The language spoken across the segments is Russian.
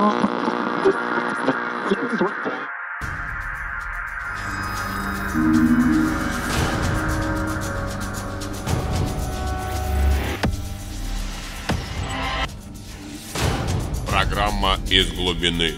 Программа «Из глубины».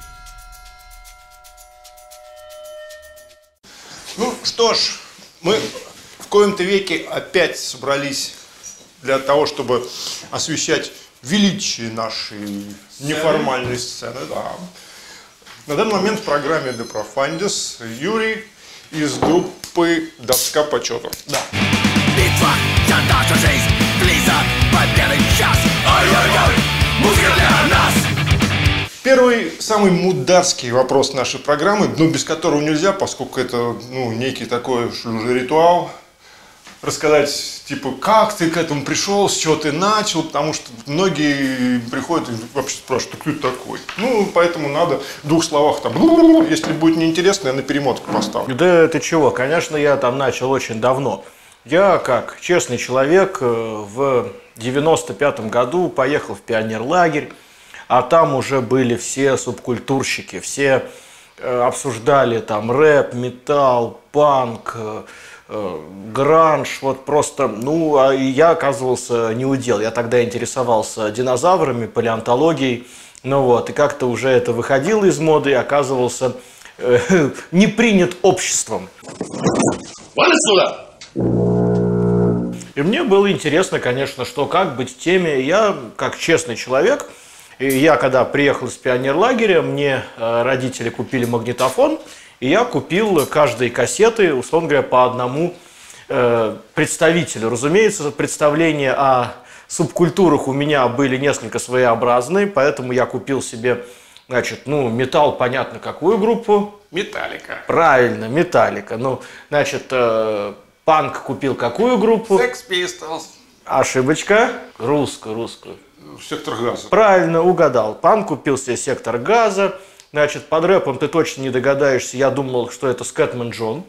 Ну что ж, мы в коем-то веке опять собрались для того, чтобы освещать величие нашей неформальной сцены. Да. На данный момент в программе De Profundis Юрий из группы «Доска почета». Да. Битва за нашу жизнь, близок победный час. Ой-ой-ой, музыка для нас. Первый, самый мударский вопрос нашей программы, но без которого нельзя, поскольку это некий такой уже ритуал. Рассказать, типа, как ты к этому пришел, с чего ты начал, потому что многие приходят и вообще спрашивают, кто это такой? Ну, поэтому надо в двух словах, там, если будет неинтересно, я на перемотку поставлю. Да ты чего, конечно, я там начал очень давно. Я, как честный человек, в 95-м году поехал в пионерлагерь, а там уже были все субкультурщики, все обсуждали там рэп, металл, панк, гранж, вот просто, а я оказывался не удел. Я тогда интересовался динозаврами, палеонтологией, и как-то уже это выходило из моды и оказывался не принят обществом. Вон отсюда! И мне было интересно, конечно, что как быть в теме. Я, как честный человек, я когда приехал из пионерлагеря, мне родители купили магнитофон, и я купил каждой кассеты, условно говоря, по одному представителю. Разумеется, представления о субкультурах у меня были несколько своеобразные, поэтому я купил себе, металл, понятно, какую группу? Металлика. Правильно, Металлика. Панк купил какую группу? Sex Pistols. Ошибочка. Русскую. Сектор газа. Правильно, угадал. Панк купил себе Сектор газа. Под рэпом ты точно не догадаешься. Я думал, что это Скэтмен Джон.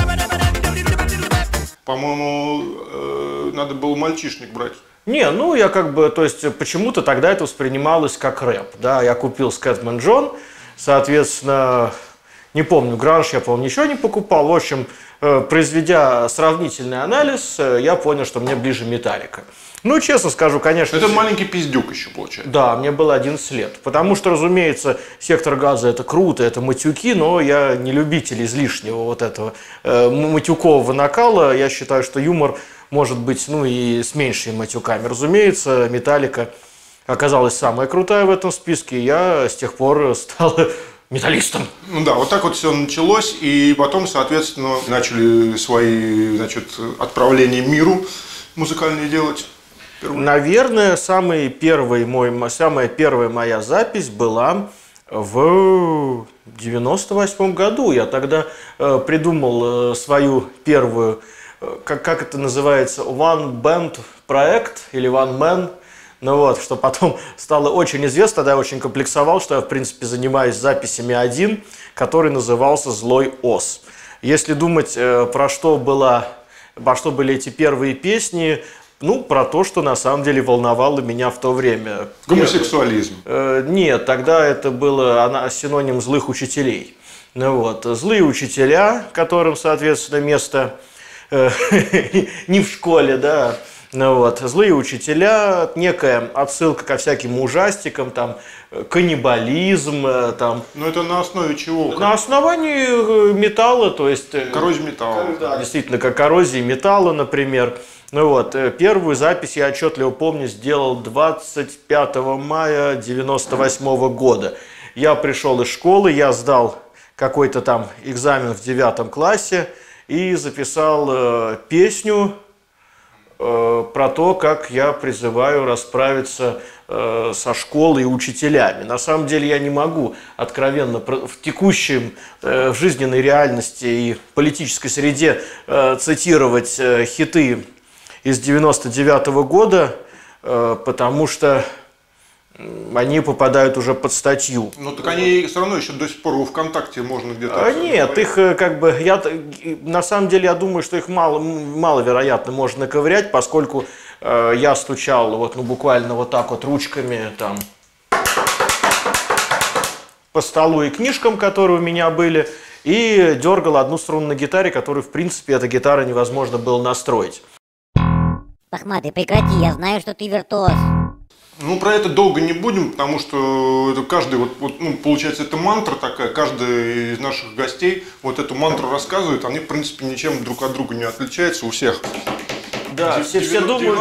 По-моему, надо было мальчишник брать. Почему-то тогда это воспринималось как рэп. Да, я купил Скэтмен Джон, соответственно, не помню, гранж я, по-моему, ничего не покупал. В общем, произведя сравнительный анализ, я понял, что мне ближе Металлика. Честно скажу, конечно... Это маленький пиздюк еще получается. Да, мне было 11 лет. Потому что, разумеется, Сектор газа – это круто, это матюки, но я не любитель излишнего вот этого матюкового накала. Я считаю, что юмор может быть, и с меньшими матюками. Разумеется, Металлика оказалась самая крутая в этом списке. Я с тех пор стал металлистом. Вот так вот все началось. И потом, соответственно, начали свои, отправления миру музыкальные делать. Наверное, самая первая моя запись была в 98 году. Я тогда придумал свою первую, как это называется, One Band проект или One Man. Что потом стало очень известно, тогда я очень комплексовал, что я, в принципе, занимаюсь записями один, который назывался «Злой Ос». Если думать, про что были эти первые песни, про то, что на самом деле волновало меня в то время. Гомосексуализм. Нет, тогда это было синоним злых учителей. Злые учителя, которым, соответственно, место не в школе, да. Злые учителя, некая отсылка ко всяким ужастикам, каннибализм. Но это на основе чего? На основании металла, то есть... Коррозии металла. Да, действительно, как коррозии металла, например. Первую запись я отчетливо помню, сделал 25 мая 98 года. Я пришел из школы, я сдал какой-то там экзамен в 9 классе и записал песню про то, как я призываю расправиться со школой и учителями. На самом деле я не могу откровенно в текущем в жизненной реальности и политической среде цитировать хиты из 99 года, потому что они попадают уже под статью. Так они все равно еще до сих пор во ВКонтакте можно где-то... Нет, их на самом деле я думаю, что их маловероятно можно наковырять, поскольку я стучал буквально вот так вот ручками там. по столу и книжкам, которые у меня были, и дергал одну струну на гитаре, которую, в принципе, эта гитара невозможно было настроить. Лохматый, прекрати, я знаю, что ты виртуоз. Ну, про это долго не будем, потому что это каждый, получается, это мантра такая, каждый из наших гостей вот эту мантру рассказывает, они, в принципе, ничем друг от друга не отличаются у всех. Да, все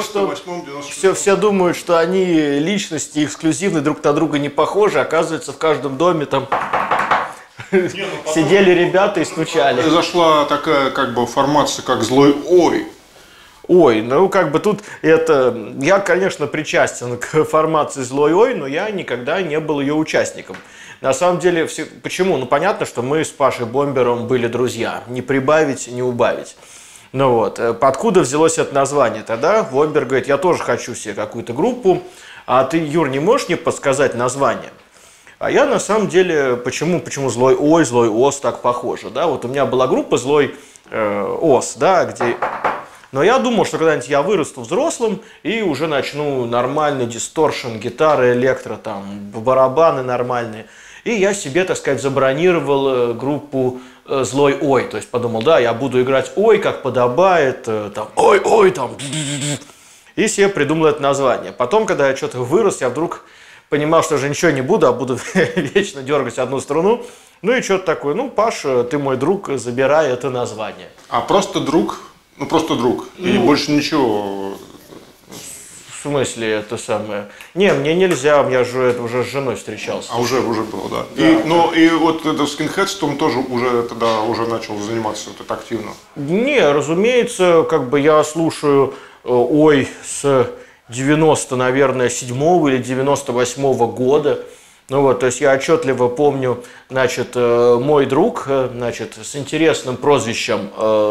думают, что они личности эксклюзивные, друг на друга не похожи, оказывается, в каждом доме там сидели ребята и стучали. Зашла такая, как бы, формация, как «Злой Ой». Ой, ну как бы тут это... Я, конечно, причастен к формации «Злой Ой», но я никогда не был ее участником. На самом деле, почему? Ну понятно, что мы с Пашей Бомбером были друзья. Не прибавить, не убавить. Ну вот, откуда взялось это название? Тогда Бомбер говорит, я тоже хочу себе какую-то группу, а ты, Юр, не можешь мне подсказать название? А я на самом деле, почему «Злой Ой», «Злой Ос» так похоже, да? Вот у меня была группа «Злой Ос», да, где... Но я думал, что когда-нибудь я вырасту взрослым и уже начну нормальный дисторшн, гитары, электро, там, барабаны нормальные. И я себе, так сказать, забронировал группу «Злой Ой». То есть подумал, да, я буду играть «Ой», как подобает, там, «Ой», там. И себе придумал это название. Потом, когда я что-то вырос, я вдруг понимал, что уже ничего не буду, а буду вечно дергать одну струну. Ну и что-то такое, ну, Паш, ты мой друг, забирай это название. А просто друг... Ну, просто друг. И больше ничего. В смысле, это самое? Не, мне нельзя, я же уже с женой встречался. А уже было, да. Да. И вот это скинхедством тоже уже тогда уже начал заниматься вот это активно. Не, разумеется, как бы я слушаю «Ой» с 90, наверное, 7-го или 98-го года. Ну вот, то есть я отчетливо помню, значит, мой друг, значит, с интересным прозвищем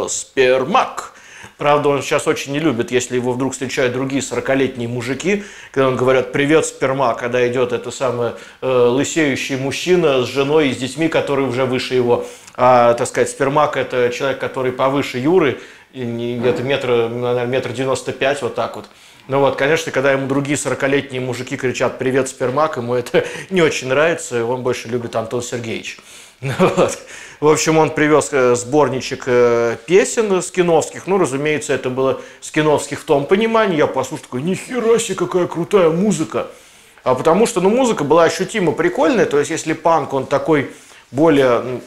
Спермак. Правда, он сейчас очень не любит, если его вдруг встречают другие 40-летние мужики, когда он говорят «Привет, Спермак», когда идет это самое лысеющий мужчина с женой и с детьми, которые уже выше его. А, так сказать, Спермак – это человек, который повыше Юры, где-то метр 95, вот так вот. Ну вот, конечно, когда ему другие 40-летние мужики кричат «Привет, Спермак», ему это не очень нравится, он больше любит Антон Сергеевич. Вот. В общем, он привез сборничек песен скиновских. Ну, разумеется, это было скиновских в том понимании. Я послушал, такой, нихера себе, какая крутая музыка. А потому что, ну, музыка была ощутимо прикольная. То есть, если панк, он такой более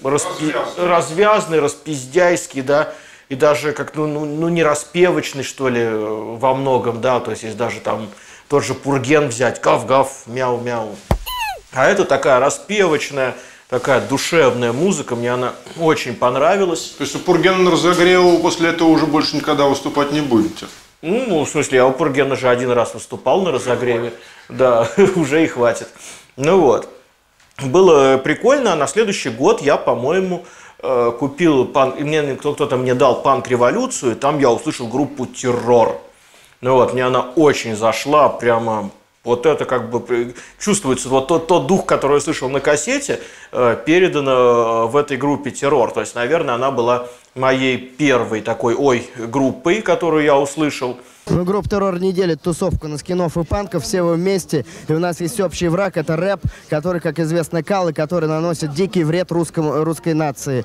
развязный, распиздяйский, да, и даже как, ну, не распевочный, что ли, во многом, да. То есть, если даже там тот же Пурген взять, гав-гав, мяу-мяу. А это такая распевочная, такая душевная музыка, мне она очень понравилась. То есть у Пургена на разогреву после этого уже больше никогда выступать не будете? Ну, в смысле, я у Пургена же один раз выступал на разогреве. Да, уже и хватит. Ну вот. Было прикольно, а на следующий год я, по-моему, купил, кто-то мне дал «Панк-революцию», и там я услышал группу «Террор». Ну вот, мне она очень зашла, прямо... Вот это как бы чувствуется, вот тот дух, который я слышал на кассете, передан в этой группе «Террор». То есть, наверное, она была моей первой такой группой, которую я услышал. Ну, группа «Террор» не делит тусовку на скинов и панков, все вы вместе. И у нас есть общий враг, это рэп, который, как известно, кал, и который наносит дикий вред русской нации.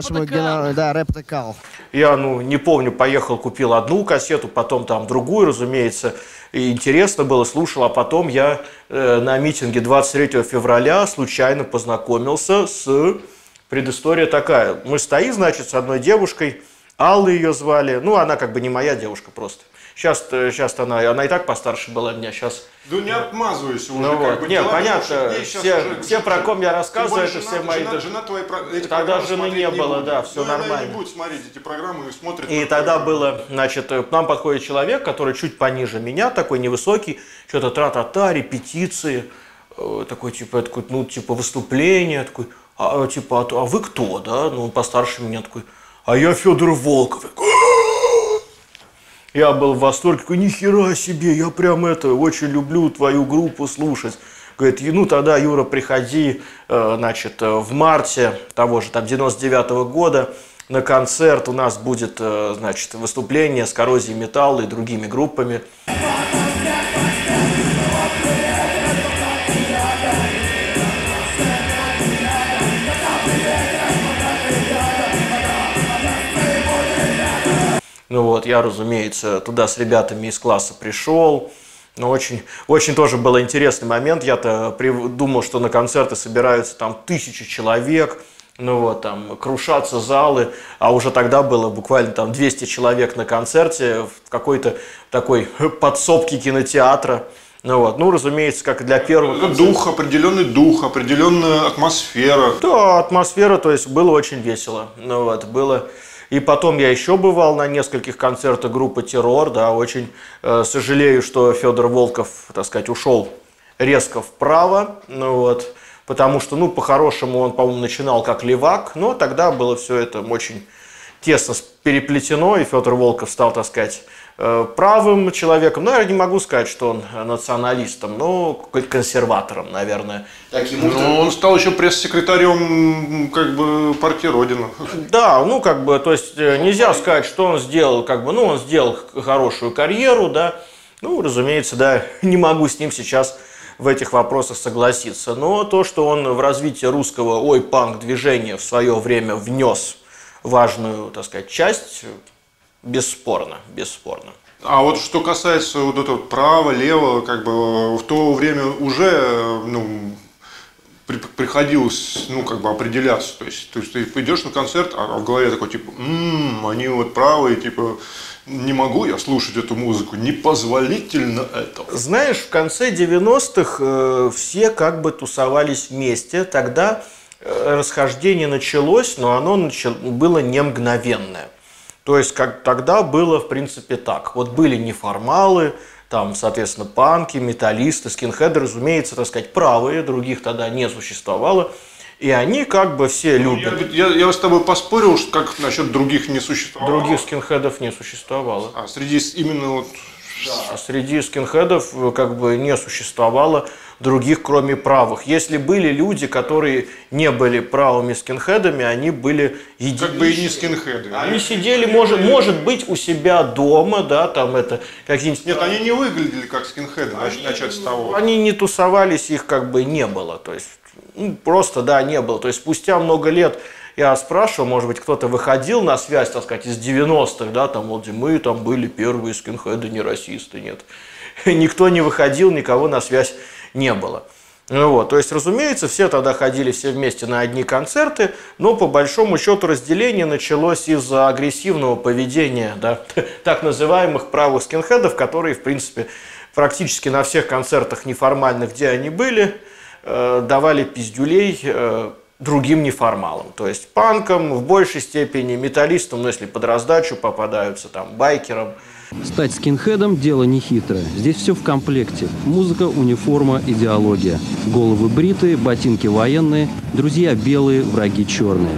Да, рэп это кал. Я, не помню, поехал, купил одну кассету, потом там другую, разумеется. И интересно было, слушал, а потом я на митинге 23 февраля случайно познакомился с... Предыстория такая. Мы стоим, значит, с одной девушкой, Алла ее звали. Ну, она как бы не моя девушка просто. Сейчас она и так постарше была меня, сейчас... Да не отмазывайся уже. Ну как бы, нет, понятно, все, про ком я рассказываю, это все мои... Жена твоя, тогда жены не было, да, все нормально. Она не будет смотреть эти программы и смотрит... И тогда было, значит, к нам подходит человек, который чуть пониже меня, такой невысокий, что-то тра-та-та, репетиции, такой, типа, выступление, такой... а вы кто, да? Ну, он постарше меня такой, а я Федор Волков. Я был в восторге, такой, нихера себе, я прям очень люблю твою группу слушать. Говорит, тогда, Юра, приходи, значит, в марте того же, там, 99-го года на концерт, у нас будет, значит, выступление с Коррозией Металла и другими группами. Ну вот, я, разумеется, туда с ребятами из класса пришел. Но очень тоже был интересный момент. Я-то думал, что на концерты собираются там 1000 человек. Ну вот, там крушатся залы, а уже тогда было буквально там 200 человек на концерте в какой-то такой подсобке кинотеатра. Ну вот, ну, разумеется, как и для первого. Определенная атмосфера. Да, атмосфера, то есть было очень весело. Ну вот, было. И потом я еще бывал на нескольких концертах группы «Террор», да, очень сожалею, что Федор Волков, так сказать, ушел резко вправо, ну вот. Потому что, ну, по-хорошему он, по-моему, начинал как левак, но тогда было все это очень тесно переплетено, и Федор Волков стал, так сказать, правым человеком. Ну, я не могу сказать, что он националистом, но консерватором, наверное. Но он стал еще пресс-секретарем, как бы, партии Родина. Да, ну, как бы, то есть нельзя сказать, что он сделал, как бы, ну, он сделал хорошую карьеру, да. Ну, разумеется, да, не могу с ним сейчас в этих вопросах согласиться. Но то, что он в развитие русского ой-панк-движения в свое время внес важную, так сказать, часть, бесспорно, бесспорно. А вот что касается вот этого права, левого, как бы в то время уже, ну, приходилось, ну, как бы определяться. То есть ты идешь на концерт, а в голове такой, типа, они вот правые, типа, не могу я слушать эту музыку, непозволительно это. Знаешь, в конце 90-х все как бы тусовались вместе. Тогда расхождение началось, но оно было не мгновенное. То есть как тогда было, в принципе, так. Вот были неформалы, там, соответственно, панки, металлисты, скинхеды, разумеется, так сказать, правые, других тогда не существовало. И они как бы все любят. Я с тобой поспорил, что как насчет других не существовало. Других скинхедов не существовало. А среди именно вот... Да. Среди скинхедов как бы не существовало других, кроме правых. Если были люди, которые не были правыми скинхедами, они были единичными. Как бы и не скинхеды. Они сидели, может быть, у себя дома, да, там это какие-нибудь... Нет, они не выглядели как скинхеды, начать с того. Они не тусовались, их как бы не было, то есть, ну, просто, да, не было. То есть спустя много лет я спрашивал, может быть, кто-то выходил на связь, так сказать, из 90-х, да, там, вот, мы там были первые скинхеды, не расисты, нет. Никто не выходил, никого на связь не было. Ну, вот, то есть, разумеется, все тогда ходили все вместе на одни концерты, но по большому счету разделение началось из-за агрессивного поведения, да, так называемых правых скинхедов, которые, в принципе, практически на всех концертах неформальных, где они были, давали пиздюлей другим неформалам, то есть панкам, в большей степени металлистам, но если под раздачу попадаются, там, байкерам. Стать скинхедом – дело нехитрое. Здесь все в комплекте. Музыка, униформа, идеология. Головы бритые, ботинки военные, друзья белые, враги черные.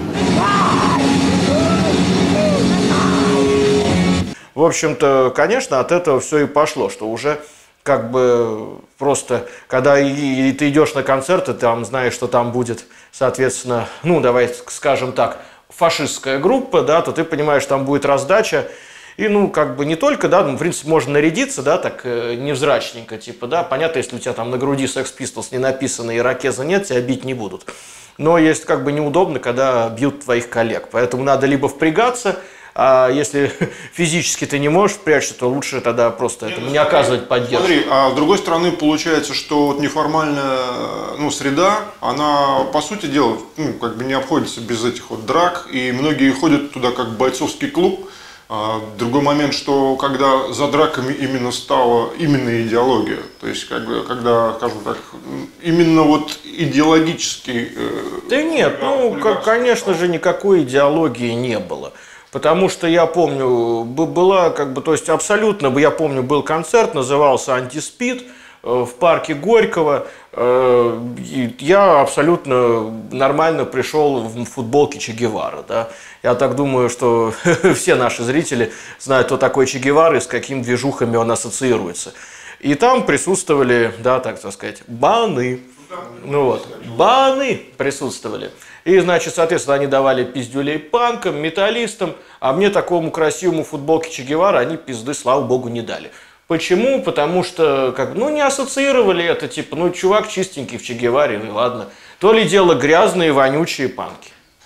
В общем-то, конечно, от этого все и пошло, что уже как бы просто, когда ты идешь на концерт, и там знаешь, что там будет, соответственно, ну, давай скажем так, фашистская группа, да, то ты понимаешь, там будет раздача, и, ну, как бы не только, да, ну, в принципе, можно нарядиться, да, так невзрачненько, типа, да, понятно, если у тебя там на груди Sex Pistols не написано и Ирокеза нет, тебя бить не будут. Но есть как бы неудобно, когда бьют твоих коллег, поэтому надо либо впрягаться, а если физически ты не можешь впрячься, то лучше тогда просто этому не оказывать поддержку. Смотри, а с другой стороны, получается, что вот неформальная, ну, среда, она, по сути дела, ну, как бы не обходится без этих вот драк, и многие ходят туда как бойцовский клуб. Другой момент, что когда за драками именно стала именно идеология, то есть как бы, когда, скажем так, именно вот идеологический... Да нет, ну, конечно же, никакой идеологии не было. Потому что я помню, была как бы, то есть абсолютно, я помню, был концерт, назывался «Антиспид» в парке Горького. И я абсолютно нормально пришел в футболке Че Гевара. Да. Я так думаю, что все наши зрители знают, кто такой Че Гевара и с какими движухами он ассоциируется. И там присутствовали, да, так сказать, баны. Ну вот, баны присутствовали. И, значит, соответственно, они давали пиздюлей панкам, металлистам, а мне, такому красивому футболке Че Гевара, они пизды, слава богу, не дали. Почему? Потому что, как, ну, не ассоциировали это, типа, ну, чувак чистенький в Че Геваре, ну, ладно. То ли дело грязные, вонючие панки.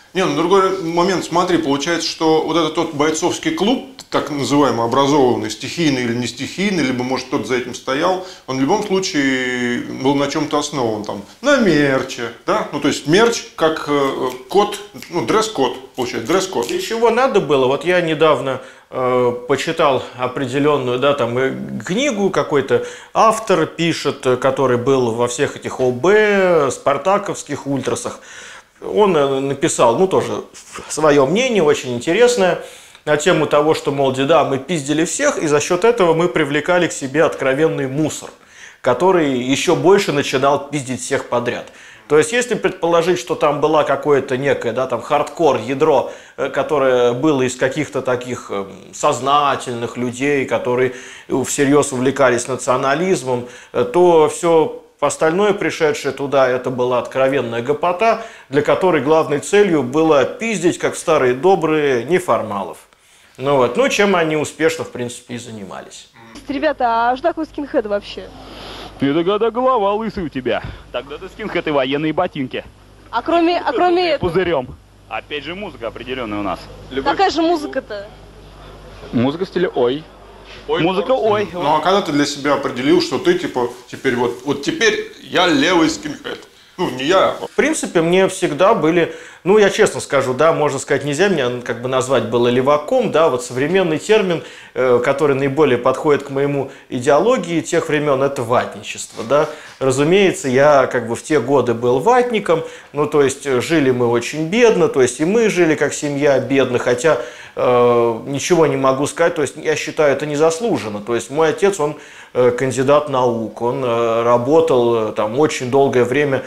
Не, ну другой момент, смотри, получается, что вот этот тот бойцовский клуб, так называемый, образованный, стихийный или не стихийный, либо, может, кто-то за этим стоял, он в любом случае был на чем-то основан, там, на мерче, да, ну, то есть мерч как код, ну, дресс-код, получается, дресс-код. Для чего надо было? Вот я недавно почитал определенную, да, там, книгу, какой-то автор пишет, который был во всех этих ОБ, спартаковских ультрасах. Он написал, ну, тоже свое мнение, очень интересное, на тему того, что, мол, да, мы пиздили всех, и за счет этого мы привлекали к себе откровенный мусор, который еще больше начинал пиздить всех подряд. То есть, если предположить, что там была какое-то некое, да, там, хардкор, ядро, которое было из каких-то таких сознательных людей, которые всерьез увлекались национализмом, то все остальное, пришедшее туда, это была откровенная гопота, для которой главной целью было пиздить, как старые добрые, неформалов. Ну вот, ну чем они успешно, в принципе, и занимались. Ребята, а что такое скинхед вообще? Ты когда голова лысый у тебя. Тогда ты скинхед и военные ботинки. А кроме этого? Пузырем. Опять же музыка определенная у нас. Какая же музыка-то? Музыка в стиле ой. Музыка ой. Ну а когда ты для себя определил, что ты типа теперь вот теперь я левый скинхед? Ну, не я. В принципе, мне всегда были, ну, я честно скажу, да, можно сказать, нельзя меня как бы назвать было леваком, да, вот современный термин, который наиболее подходит к моему идеологии тех времен, это ватничество, да. Разумеется, я как бы в те годы был ватником, ну, то есть жили мы очень бедно, то есть и мы жили как семья бедно, хотя ничего не могу сказать, то есть я считаю это незаслуженно, то есть мой отец, он кандидат наук, он работал там очень долгое время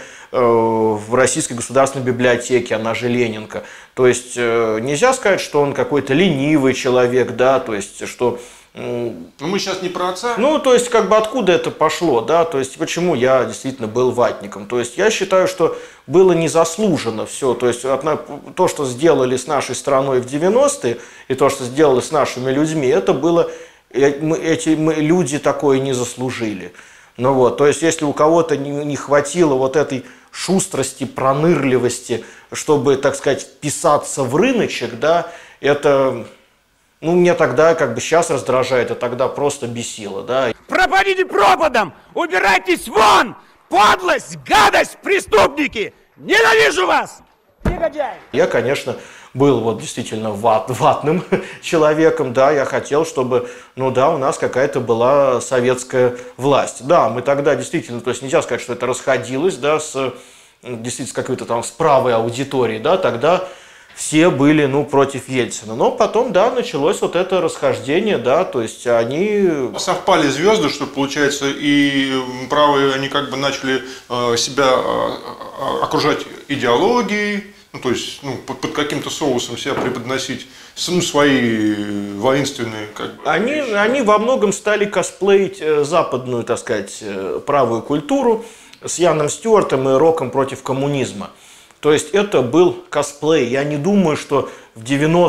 в Российской государственной библиотеке, она же Ленинка. То есть нельзя сказать, что он какой-то ленивый человек, да, то есть что... Ну, мы сейчас не про отца. Ну, то есть, как бы откуда это пошло, да, то есть, почему я действительно был ватником. То есть, я считаю, что было незаслуженно все. То есть, то, что сделали с нашей страной в 90-е, и то, что сделали с нашими людьми, это было... Эти люди такое не заслужили. Ну вот, то есть, если у кого-то не хватило вот этой шустрости, пронырливости, чтобы, так сказать, вписаться в рыночек, да, это, ну, мне тогда, как бы сейчас раздражает, а тогда просто бесило, да. Пропадите пропадом! Убирайтесь вон! Подлость, гадость, преступники! Ненавижу вас! Негодяи! Я, конечно, был вот действительно ватным человеком, да, я хотел, чтобы, ну да, у нас какая-то была советская власть. Да, мы тогда действительно, то есть нельзя сказать, что это расходилось, да, действительно с какой-то там с правой аудиторией, да, тогда все были, ну, против Ельцина. Но потом, да, началось вот это расхождение, да, то есть они... Совпали звезды, что, получается, и правые, они как бы начали себя окружать идеологией, ну, то есть, ну, под каким-то соусом себя преподносить, ну, свои воинственные, как бы... Они во многом стали косплеить западную, так сказать, правую культуру с Яном Стюартом и роком против коммунизма. То есть это был косплей. Я не думаю, что в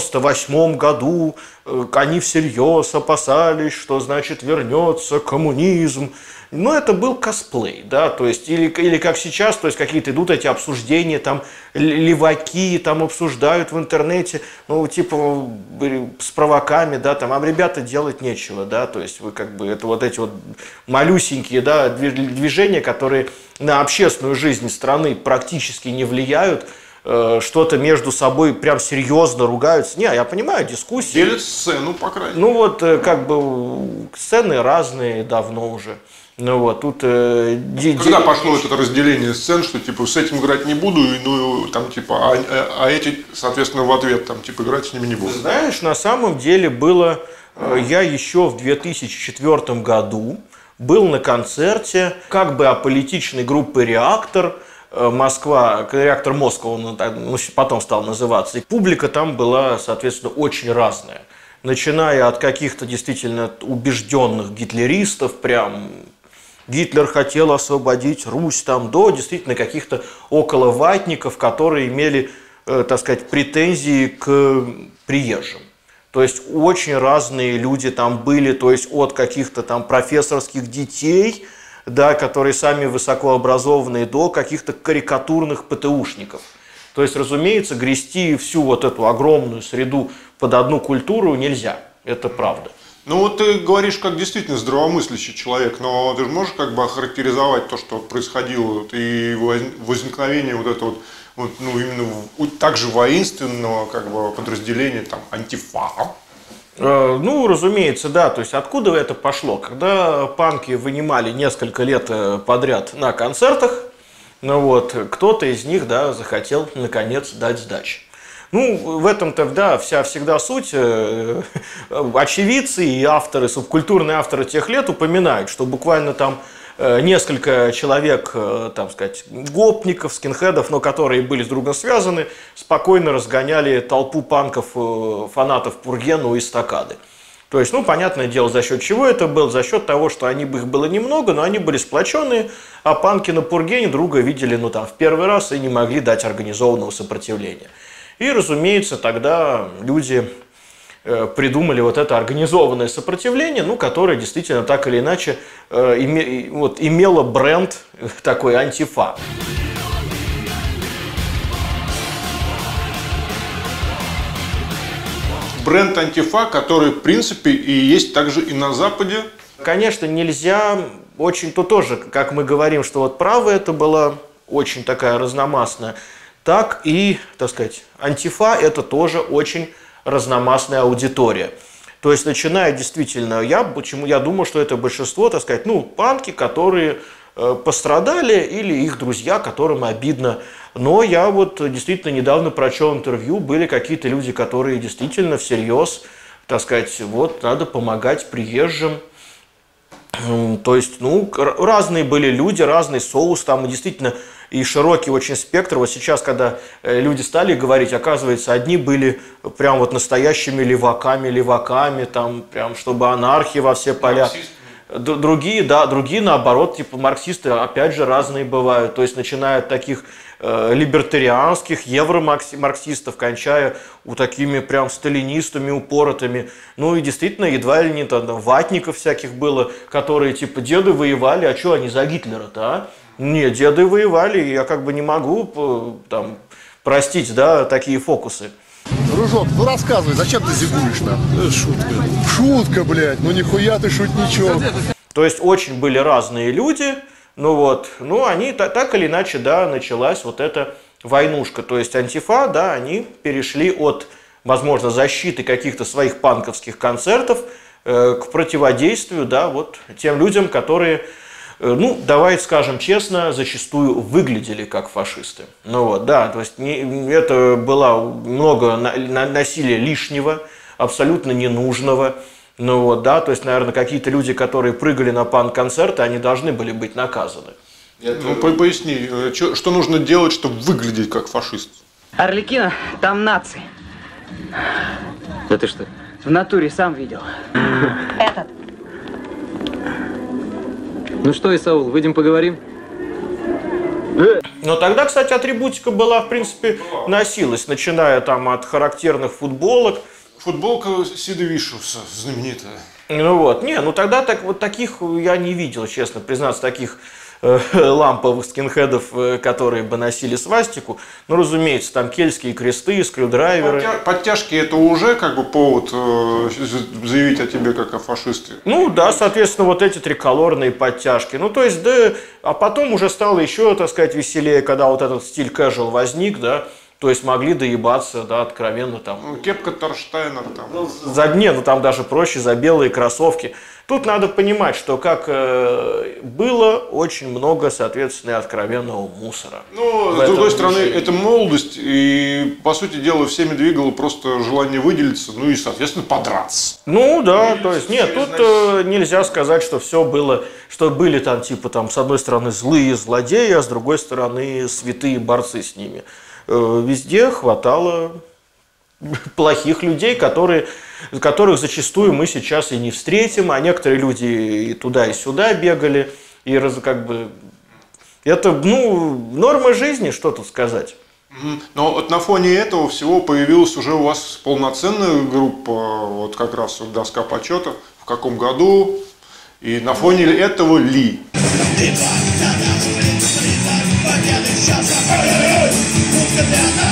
98 году они всерьез опасались, что, значит, вернется коммунизм. Но это был косплей, да, то есть, или как сейчас, то есть какие-то идут эти обсуждения, там, леваки там обсуждают в интернете, ну, типа, с провоками, да, там, а ребята делать нечего, да, то есть, вы как бы, это вот эти вот малюсенькие, да, движения, которые на общественную жизнь страны практически не влияют, что-то между собой прям серьезно ругаются. Не, я понимаю, дискуссии. Делят сцену, по крайней мере. Ну, вот, как бы, сцены разные давно уже. Ну вот, тут... Когда пошло это разделение сцен, что типа с этим играть не буду, и, ну там типа, а эти, соответственно, в ответ там типа играть с ними не буду. Знаешь, на самом деле было... Я еще в 2004 году был на концерте как бы аполитичной группы «Реактор», Москва, «Реактор Москва», он потом стал называться. И публика там была, соответственно, очень разная. Начиная от каких-то действительно убежденных гитлеристов, прям... Гитлер хотел освободить Русь, там, до действительно каких-то околоватников, которые имели, так сказать, претензии к приезжим. То есть очень разные люди там были, то есть от каких-то там профессорских детей, да, которые сами высокообразованные, до каких-то карикатурных ПТУшников. То есть, разумеется, грести всю вот эту огромную среду под одну культуру нельзя. Это правда. Ну вот ты говоришь как действительно здравомыслящий человек, но ты же можешь как бы охарактеризовать то, что происходило, и возникновение вот этого вот, ну, именно также воинственного как бы подразделения там антифа? Ну, разумеется, да. То есть, откуда это пошло? Когда панки вынимали несколько лет подряд на концертах, ну вот, кто-то из них, да, захотел, наконец, дать сдачи. Ну, в этом-то, да, всегда суть. Очевидцы и авторы, субкультурные авторы тех лет упоминают, что буквально там несколько человек, там сказать, гопников, скинхедов, но которые были с другом связаны, спокойно разгоняли толпу панков, фанатов Пургена у эстакады. То есть, ну, понятное дело, за счет чего это было? За счет того, что их было немного, но они были сплоченные, а панки на Пургене друга видели, ну, там, в первый раз и не могли дать организованного сопротивления. И, разумеется, тогда люди придумали вот это организованное сопротивление, ну, которое действительно так или иначе имело бренд такой антифа. Бренд антифа, который, в принципе, и есть также и на Западе. Конечно, нельзя очень-то тоже, как мы говорим, что вот правая это была очень такая разномастная, так и, так сказать, антифа это тоже очень разномастная аудитория. То есть, начиная действительно, почему я думаю, что это большинство, так сказать, ну, панки, которые пострадали, или их друзья, которым обидно. Но я вот действительно недавно прочел интервью, были какие-то люди, которые действительно всерьез, так сказать, вот надо помогать приезжим. То есть, ну, разные были люди, разный соус, там действительно и широкий очень спектр. Вот сейчас, когда люди стали говорить, оказывается, одни были прям вот настоящими леваками, там прям, чтобы анархия во все поля. Другие, да, другие наоборот, типа марксисты, опять же, разные бывают. То есть, начиная от таких либертарианских, евромарксистов, кончая такими прям сталинистами упоротыми. Ну и действительно, едва ли не там ватников всяких было, которые типа деды воевали, а что они за Гитлера-то, а? Нет, деды воевали, и я как бы не могу там простить, да, такие фокусы. Дружок, ну рассказывай, зачем ты зигуешь-то? Шутка. Шутка, блядь, ну нихуя ты шутничок. То есть очень были разные люди, ну вот, ну они так или иначе, да, началась вот эта войнушка. То есть антифа, да, они перешли от, возможно, защиты каких-то своих панковских концертов к противодействию, да, вот тем людям, которые, ну, давайте скажем честно, зачастую выглядели как фашисты. Ну вот, да, то есть это было много насилия лишнего, абсолютно ненужного. Ну вот, да, то есть, наверное, какие-то люди, которые прыгали на панк-концерты, они должны были быть наказаны. Ну, поясни, что нужно делать, чтобы выглядеть как фашист? Арлекино, там нации. Да ты что? В натуре сам видел. Этот. Ну что, Исаул, выйдем поговорим? Но тогда, кстати, атрибутика была, в принципе, носилась, начиная там от характерных футболок. Футболка Сида Вишуса знаменитая. Ну вот, ну тогда вот таких я не видел, честно признаться, таких ламповых скинхедов, которые бы носили свастику. Ну, разумеется, там кельтские кресты, скрюдрайверы. Подтяжки это уже как бы повод заявить о тебе как о фашисте? Ну да, соответственно, вот эти триколорные подтяжки. Ну, то есть, да, а потом уже стало еще, так сказать, веселее, когда вот этот стиль casual возник, да. То есть могли доебаться, да, откровенно там. Ну, кепка Торштайнер там. Ну, там даже проще, за белые кроссовки. Тут надо понимать, что как было очень много, соответственно, откровенного мусора. Ну, с другой стороны, это молодость, и, по сути дела, всеми двигало просто желание выделиться, ну и, соответственно, подраться. Ну, да, то есть, нет, тут нельзя сказать, что все было, что были там, типа, там, с одной стороны, злые злодеи, а с другой стороны, святые борцы с ними. Везде хватало плохих людей, которых зачастую мы сейчас и не встретим, а некоторые люди и туда, и сюда бегали, и как бы это, ну, норма жизни, что тут сказать. Но вот на фоне этого всего появилась уже у вас полноценная группа, вот как раз вот доска почета, в каком году, и на фоне этого Ли. Победы сейчас,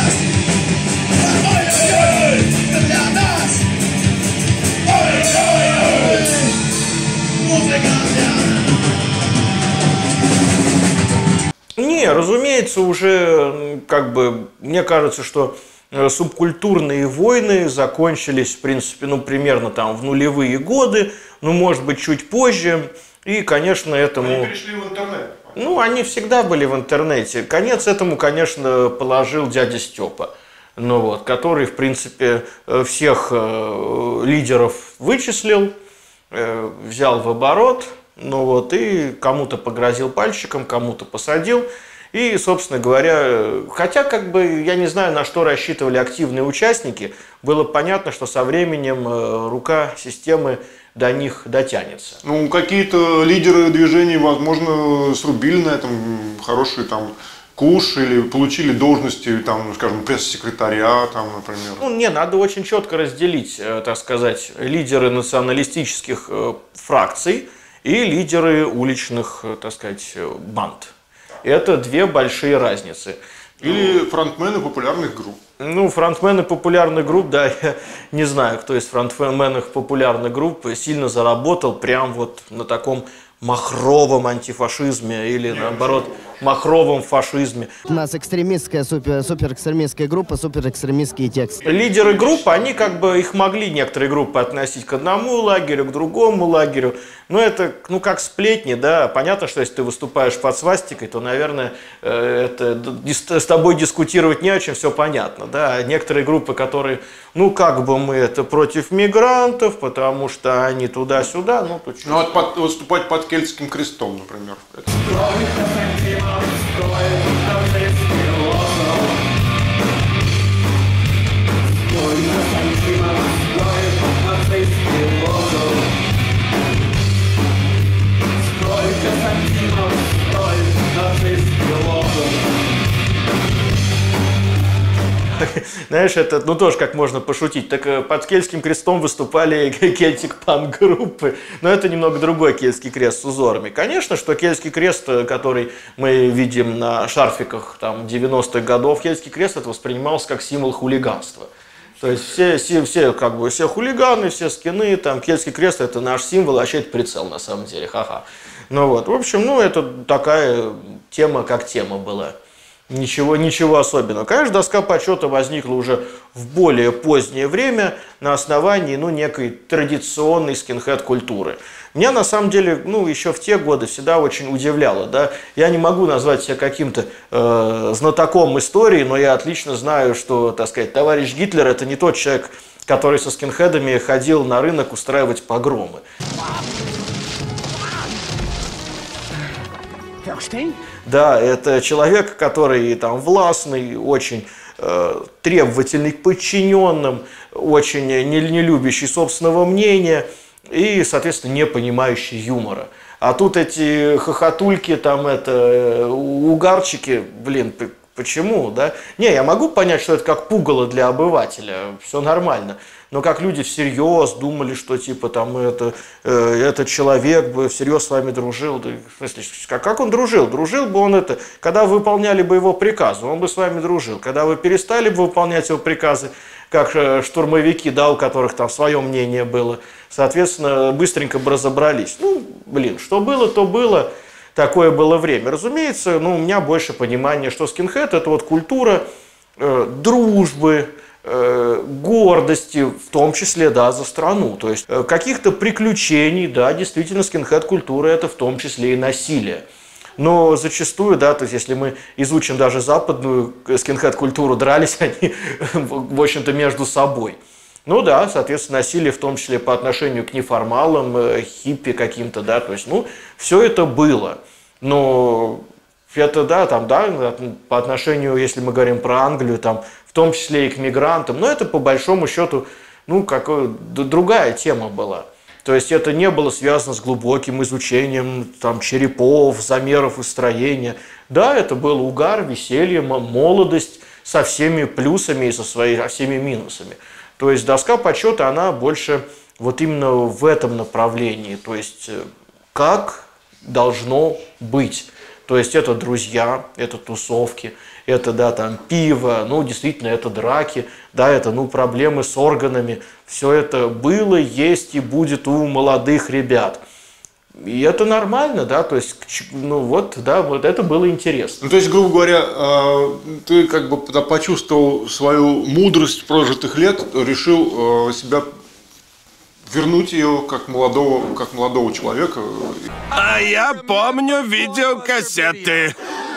разумеется, уже как бы, мне кажется, что субкультурные войны закончились, в принципе, ну, примерно там в нулевые годы, ну, может быть, чуть позже. И, конечно, этому... Они перешли в интернет. Ну, они всегда были в интернете. Конец этому, конечно, положил дядя Степа, ну, вот, который, в принципе, всех лидеров вычислил, взял в оборот, ну, вот, и кому-то погрозил пальчиком, кому-то посадил. И, собственно говоря, хотя, как бы, я не знаю, на что рассчитывали активные участники, было понятно, что со временем рука системы до них дотянется. Ну, какие-то лидеры движений, возможно, срубили на этом хороший там куш или получили должности, там, скажем, пресс-секретаря, там, например. Ну, не, надо очень четко разделить, так сказать, лидеры националистических фракций и лидеры уличных, так сказать, банд. Это две большие разницы. Или фронтмены популярных групп. Ну, фронтмены популярных групп, да, я не знаю, кто из фронтменов популярных групп сильно заработал прям вот на таком махровом антифашизме или, наоборот, махровом фашизме. У нас экстремистская, суперэкстремистская группа, суперэкстремистские тексты. Лидеры групп, они как бы, их могли некоторые группы относить к одному лагерю, к другому лагерю. Но это, ну, как сплетни, да. Понятно, что если ты выступаешь под свастикой, то, наверное, с тобой дискутировать не о чем, все понятно, да. А некоторые группы, которые, ну, как бы мы это против мигрантов, потому что они туда-сюда, ну, то что. Ну, вот выступать под Кельтским крестом, например. Знаешь, это, ну, тоже как можно пошутить. Так под Кельтским крестом выступали кельтик-панк-группы, но это немного другой Кельтский крест с узорами. Конечно, что Кельтский крест, который мы видим на шарфиках там 90-х годов, Кельтский крест это воспринимался как символ хулиганства. То есть все как бы, все хулиганы, все скины, там Кельтский крест это наш символ, а вообще это прицел на самом деле, ха-ха. Ну вот, в общем, ну это такая тема, как тема была. Ничего особенного. Конечно, доска почета возникла уже в более позднее время на основании, ну, некой традиционной скинхед-культуры. Меня, на самом деле, ну, еще в те годы всегда очень удивляло, да. Я не могу назвать себя каким-то знатоком истории, но я отлично знаю, что, так сказать, товарищ Гитлер – это не тот человек, который со скинхедами ходил на рынок устраивать погромы. Да, это человек, который там властный, очень требовательный к подчиненным, очень не любящий собственного мнения и, соответственно, не понимающий юмора. А тут эти хохотульки, там угарчики, блин, почему, да? Не, я могу понять, что это как пугало для обывателя, все нормально. Но как люди всерьез думали, что типа там этот человек бы всерьез с вами дружил. Да, в смысле, как он дружил? Дружил бы он когда вы выполняли бы его приказы, он бы с вами дружил. Когда вы перестали бы выполнять его приказы, как штурмовики, да, у которых там свое мнение было, соответственно, быстренько бы разобрались. Ну, блин, что было, то было. Такое было время. Разумеется, ну, у меня больше понимания, что скинхед – это вот культура дружбы, гордости, в том числе, да, за страну. То есть каких-то приключений, да, действительно, скинхед-культура – это в том числе и насилие. Но зачастую, да, то есть если мы изучим даже западную скинхед-культуру, дрались они, в общем-то, между собой. Ну да, соответственно, насилие в том числе по отношению к неформалам, хиппи каким-то, да, то есть, ну, все это было. Но это, да, там, да, по отношению, если мы говорим про Англию, там, в том числе и к мигрантам, но это по большому счету, ну, другая тема была. То есть это не было связано с глубоким изучением там, черепов, замеров и строения. Да, это был угар, веселье, молодость со всеми плюсами и со всеми минусами. То есть доска почета, она больше вот именно в этом направлении. То есть как должно быть. То есть это друзья, это тусовки, это, да, там, пиво, ну, действительно, это драки, да, это, ну, проблемы с органами. Все это было, есть и будет у молодых ребят. И это нормально, да, то есть, ну вот, да, вот это было интересно. Ну, то есть, грубо говоря, ты как бы почувствовал свою мудрость прожитых лет, решил себя вернуть ее как молодого человека. А я помню видеокассеты.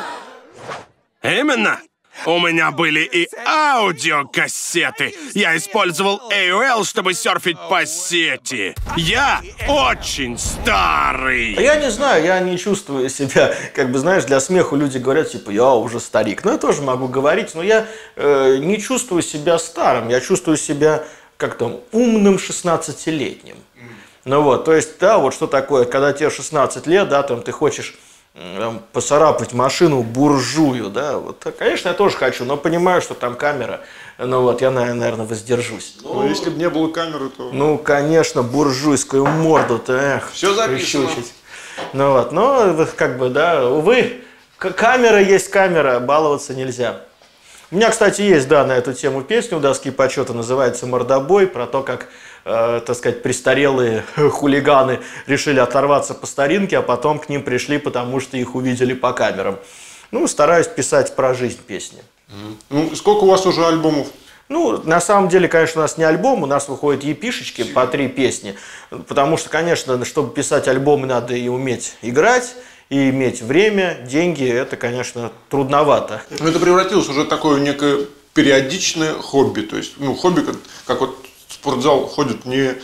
Именно. У меня были и аудиокассеты. Я использовал AOL, чтобы серфить по сети. Я очень старый. Я не знаю, я не чувствую себя, как бы, знаешь, для смеху люди говорят, типа, я уже старик. Ну, я тоже могу говорить, но я не чувствую себя старым. Я чувствую себя как-то умным 16-летним. Ну вот, то есть, да, вот что такое, когда тебе 16 лет, да, там ты хочешь поцарапать машину буржую, да, вот, конечно, я тоже хочу, но понимаю, что там камера, ну вот, я, наверное, воздержусь. Ну, если бы не было камеры, то... Ну, конечно, буржуйскую морду-то, эх. Все записано. Ну вот, но, как бы, да, увы, камера есть камера, баловаться нельзя. У меня, кстати, есть, да, на эту тему песня у доски почета, называется «Мордобой», про то, как, так сказать, престарелые хулиганы решили оторваться по старинке, а потом к ним пришли, потому что их увидели по камерам. Ну, стараюсь писать про жизнь песни. Ну, сколько у вас уже альбомов? Ну, на самом деле, конечно, у нас не альбом, у нас выходят EP-шечки по 3 песни, потому что, конечно, чтобы писать альбомы, надо и уметь играть, и иметь время, деньги, это, конечно, трудновато. Но это превратилось уже в такое некое периодичное хобби. То есть, ну, хобби, как вот в спортзал ходят не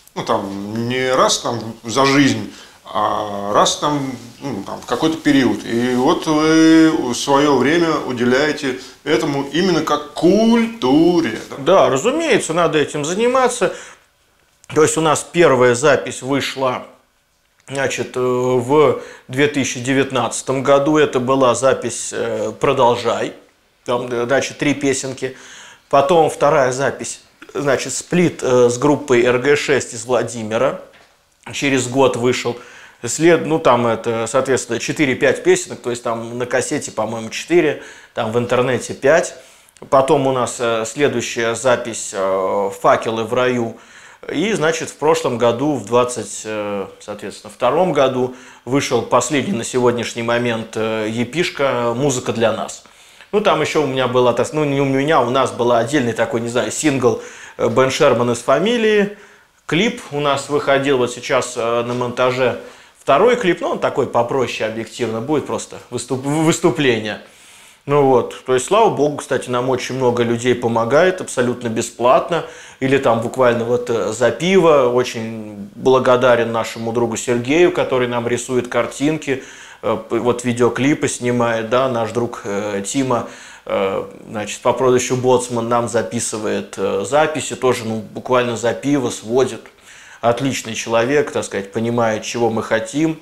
раз там за жизнь, а раз там, ну, там в какой-то период. И вот вы свое время уделяете этому именно как культуре. Да, разумеется, надо этим заниматься. То есть у нас первая запись вышла, значит, в 2019 году. Это была запись «Продолжай». Там, значит, 3 песенки. Потом вторая запись, значит, сплит с группой РГ-6 из Владимира. Через год вышел. Ну, там это, соответственно, 4-5 песенок. То есть там на кассете, по-моему, 4, там в интернете 5. Потом у нас следующая запись «Факелы в раю». И, значит, в прошлом году, в 22 году, вышел последний на сегодняшний момент EP-шка «Музыка для нас». Ну, там еще у меня была, ну, не у меня, у нас был отдельный такой, не знаю, сингл «Бен Шерман из фамилии». Клип у нас выходил вот сейчас на монтаже. Второй клип, ну, он такой попроще объективно, будет просто выступление. Ну вот, то есть, слава богу, кстати, нам очень много людей помогает абсолютно бесплатно. Или там буквально вот за пиво. Очень благодарен нашему другу Сергею, который нам рисует картинки, вот видеоклипы снимает, да, наш друг Тима, значит, по прозвищу Боцман нам записывает записи, тоже, ну, буквально за пиво сводит. Отличный человек, так сказать, понимает, чего мы хотим.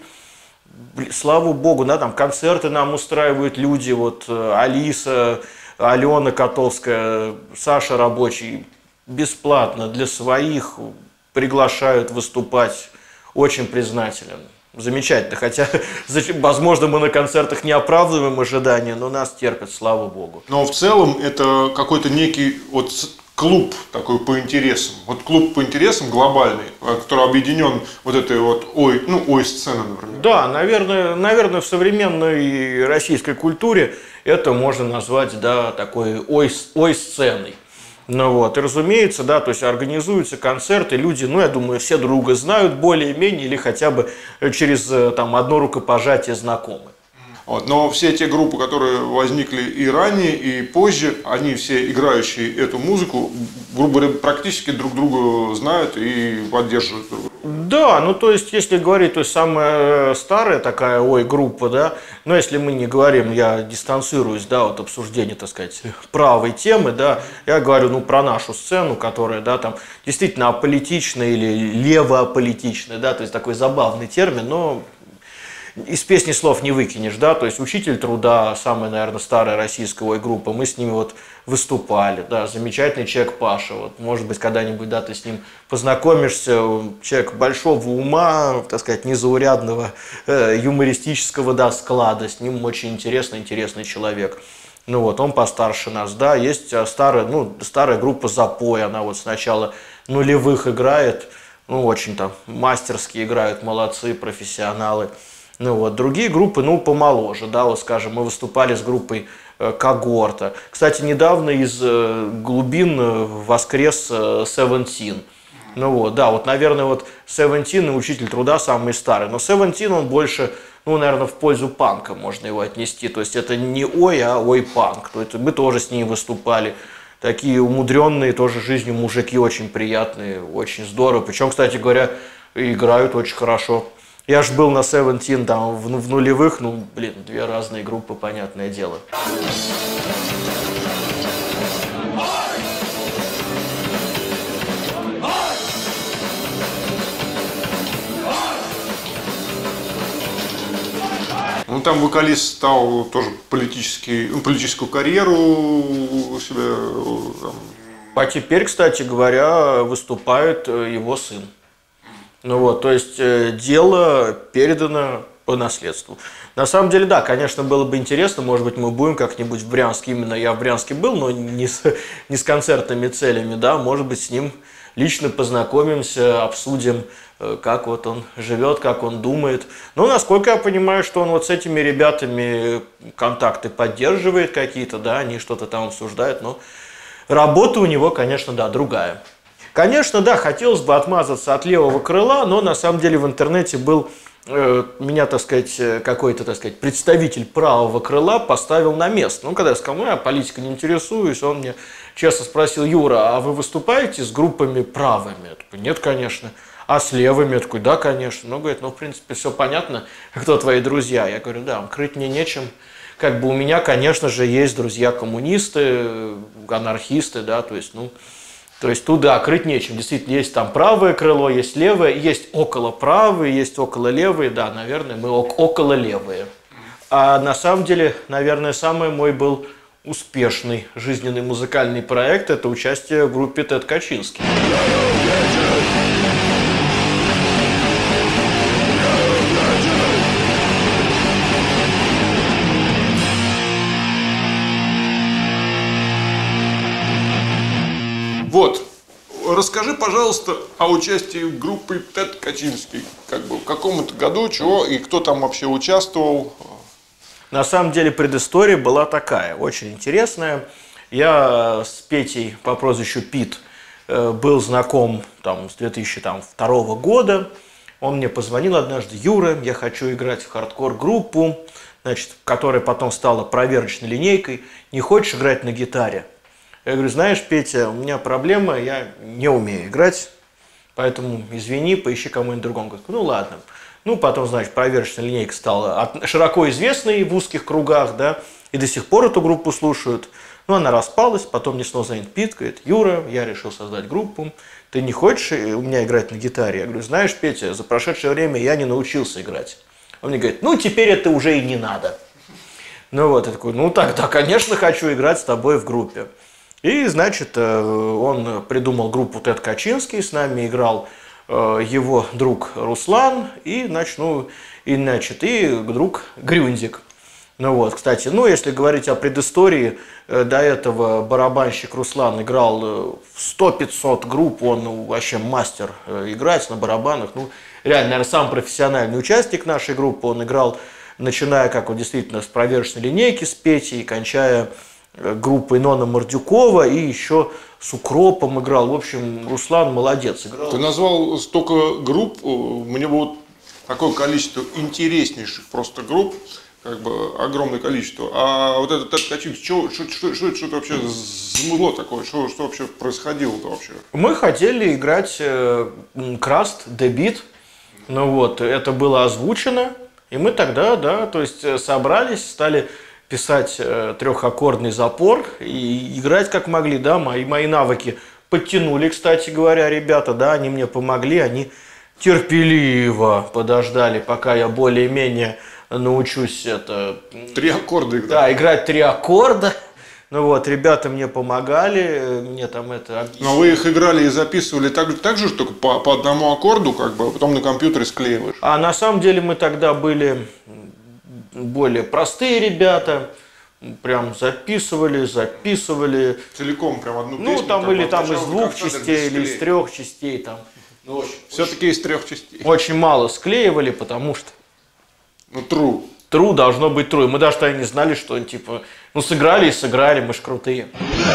Слава богу, да, там концерты нам устраивают люди, вот Алиса, Алена Котовская, Саша Рабочий, бесплатно для своих приглашают выступать, очень признателен. Замечательно, хотя, возможно, мы на концертах не оправдываем ожидания, но нас терпят, слава богу. Но в целом это какой-то некий вот клуб такой по интересам. Вот клуб по интересам глобальный, который объединен вот этой вот ой-сценой, например. Да, наверное, в современной российской культуре это можно назвать, да, такой ой-сценой. Ну вот, и разумеется, да, то есть организуются концерты, люди, ну, я думаю, все друга знают более-менее или хотя бы через там одно рукопожатие знакомы. Вот, но все те группы, которые возникли и ранее, и позже, они все играющие эту музыку, грубо говоря, практически друг друга знают и поддерживают друг друга. Да, ну то есть, если говорить, то есть самая старая такая группа, да, но если мы не говорим, я дистанцируюсь, да, от обсуждения, так сказать, правой темы, да, я говорю, ну, про нашу сцену, которая, да, там, действительно аполитичная или левоаполитичная, да, то есть такой забавный термин, но из песни слов не выкинешь, да, то есть «Учитель труда», самая, наверное, старая российская группа, мы с ними вот выступали, да, замечательный человек Паша, вот, может быть, когда-нибудь, да, ты с ним познакомишься, человек большого ума, так сказать, незаурядного, юмористического, да, склада, с ним очень интересный человек. Ну вот, он постарше нас, да, есть старая группа «Запой», она вот с начала нулевых играет, ну, очень там мастерски играют, молодцы, профессионалы. Ну вот, другие группы, ну, помоложе, да, вот, скажем, мы выступали с группой «Когорта». Кстати, недавно из глубин воскрес Seventeen. Ну вот, да, вот, наверное, вот Seventeen и «Учитель труда» самый старый, но Seventeen, он больше, ну, наверное, в пользу панка можно его отнести, то есть это не ой, а ой-панк, то есть мы тоже с ними выступали, такие умудренные тоже жизнью мужики, очень приятные, очень здорово, причем, кстати говоря, играют очень хорошо. Я же был на Seventeen там в нулевых, ну, блин, две разные группы, понятное дело. Ну, там вокалист стал тоже политическую карьеру у себя. Там. А теперь, кстати говоря, выступает его сын. Ну вот, то есть дело передано по наследству. На самом деле, да, конечно, было бы интересно, может быть, мы будем как-нибудь в Брянске, именно я в Брянске был, но не с концертными целями, да, может быть, с ним лично познакомимся, обсудим, как вот он живет, как он думает. Но насколько я понимаю, что он вот с этими ребятами контакты поддерживает какие-то, да, они что-то там обсуждают, но работа у него, конечно, да, другая. Конечно, да, хотелось бы отмазаться от левого крыла, но на самом деле в интернете был, меня, так сказать, какой-то, так сказать, представитель правого крыла поставил на место. Ну, когда я сказал, ну, я политикой не интересуюсь, он мне честно спросил: Юра, а вы выступаете с группами правыми? Я такой: нет, конечно. А с левыми? Я такой: да, конечно. Ну, говорит, ну, в принципе, все понятно, кто твои друзья. Я говорю: да, крыть мне нечем. Как бы у меня, конечно же, есть друзья-коммунисты, анархисты, да, то есть, ну, то есть тут, да, крыть нечем. Действительно, есть там правое крыло, есть левое, есть около правые, есть около левые, да, наверное, мы около левые. А на самом деле, наверное, самый мой был успешный жизненный музыкальный проект – это участие в группе Тед Качинский. Вот, расскажи, пожалуйста, о участии группы Тед Качинский. Как бы в каком-то году, чего и кто там вообще участвовал? На самом деле предыстория была такая, очень интересная. Я с Петей по прозвищу Пит был знаком там, с 2002 года. Он мне позвонил однажды: Юра, я хочу играть в хардкор-группу, значит, которая потом стала проверочной линейкой. Не хочешь играть на гитаре? Я говорю: знаешь, Петя, у меня проблема, я не умею играть, поэтому извини, поищи кому-нибудь другому. Говорю: ну ладно. Ну, потом, значит, проверочная линейка стала широко известной в узких кругах, да, и до сих пор эту группу слушают. Ну, она распалась, потом мне снова звонит Пит, говорит: Юра, я решил создать группу, ты не хочешь у меня играть на гитаре? Я говорю: знаешь, Петя, за прошедшее время я не научился играть. Он мне говорит: ну, теперь это уже и не надо. Ну, вот, я такой: ну, тогда, конечно, хочу играть с тобой в группе. И, значит, он придумал группу Тед Качинский, с нами играл его друг Руслан и, значит, и друг Грюндик. Ну вот, кстати, ну, если говорить о предыстории, до этого барабанщик Руслан играл в 100-500 групп, он вообще мастер играть на барабанах, ну, реально, наверное, самый профессиональный участник нашей группы, он играл, начиная, как он действительно, с проверочной линейки с Петей, кончая группой Нона Мордюкова и еще с Укропом играл. В общем, Руслан молодец играл. Ты назвал столько групп, мне вот такое количество интереснейших просто групп, как бы огромное количество. А вот этот Тед Качинский, что это вообще за музло такое? Что вообще происходило-то вообще? Мы хотели играть Краст, The Beat. Ну вот, это было озвучено. И мы тогда, да, то есть собрались, стали писать трехаккордный запор и играть как могли, да, мои навыки подтянули, кстати говоря, ребята, да, они мне помогли, они терпеливо подождали, пока я более-менее научусь это... 3 аккорда играть. Да, играть 3 аккорда. Ну вот, ребята мне помогали, мне там это... Но вы их играли и записывали так же, только по одному аккорду, как бы, а потом на компьютере склеиваешь? А на самом деле мы тогда были более простые ребята, прям записывали. Целиком прям одну песню? Ну, там или там из 2 частей, или из 3 частей, там. Все-таки из 3 частей. Очень мало склеивали, потому что... Ну, true. True должно быть true. Мы даже тогда не знали, что типа... Ну, сыграли и сыграли, мы ж крутые.